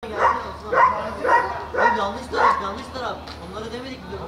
Hayır, yanlış taraf, yanlış taraf. Onlara demedik mi?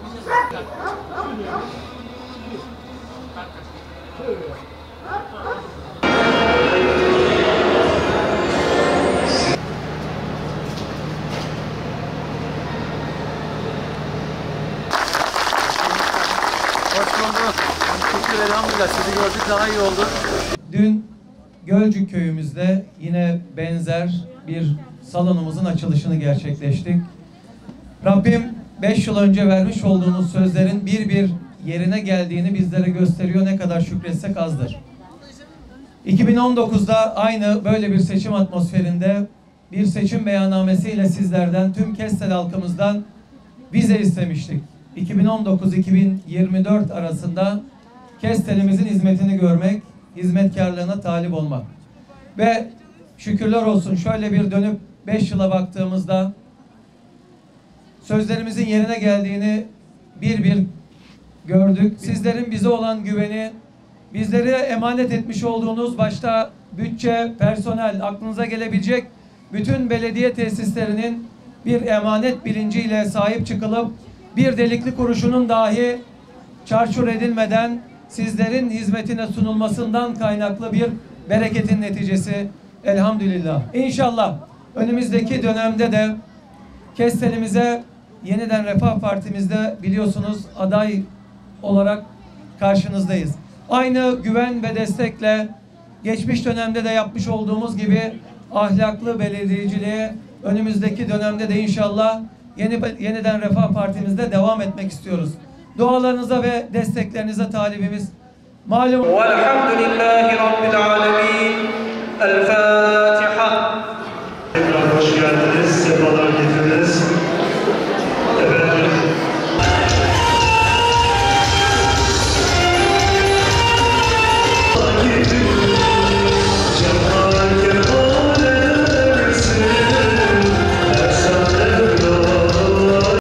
Hoş bulduk. Şükür elhamdülillah. Sizi gördük, daha iyi oldu. Dün Gölcük köyümüzde yine benzer bir salonumuzun açılışını gerçekleştik. Rabbim 5 yıl önce vermiş olduğunuz sözlerin bir bir yerine geldiğini bizlere gösteriyor. Ne kadar şükretsek azdır. 2019'da aynı böyle bir seçim atmosferinde bir seçim beyannamesiyle sizlerden, tüm Kestel halkımızdan vize istemiştik. 2019-2024 arasında Kestel'imizin hizmetini görmek, hizmetkarlığına talip olmak. Ve şükürler olsun şöyle bir dönüp 5 yıla baktığımızda sözlerimizin yerine geldiğini bir bir gördük. Sizlerin bize olan güveni, bizlere emanet etmiş olduğunuz başta bütçe, personel, aklınıza gelebilecek bütün belediye tesislerinin bir emanet bilinciyle sahip çıkılıp bir delikli kuruşunun dahi çarçur edilmeden sizlerin hizmetine sunulmasından kaynaklı bir bereketin neticesi elhamdülillah. İnşallah önümüzdeki dönemde de Kestel'imize yeniden Refah Partimizde biliyorsunuz aday olarak karşınızdayız. Aynı güven ve destekle geçmiş dönemde de yapmış olduğumuz gibi ahlaklı belediyeciliğe önümüzdeki dönemde de inşallah yeniden Refah Partimizde devam etmek istiyoruz. Dualarınıza ve desteklerinize talibimiz. Malum. Velhamdülillahi Rabbil alemin. El Fatiha. Tekrar hoş geldiniz. Sefalar